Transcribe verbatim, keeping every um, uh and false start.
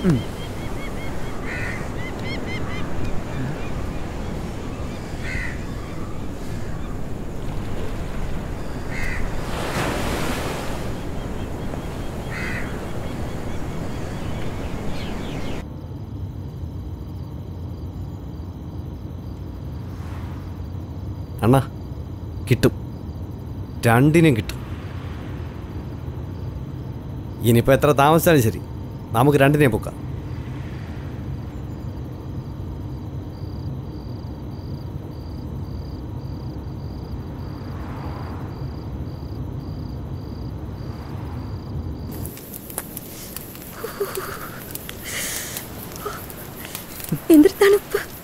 അണ്ണാ കിട്ടും, രണ്ടിനും കിട്ടും. ഇനിയിപ്പോൾ എത്ര താമസിച്ചാലും ശരി, നമുക്ക് രണ്ടിനെയും പൊക്കാം. എന്തൊരു തണുപ്പ്.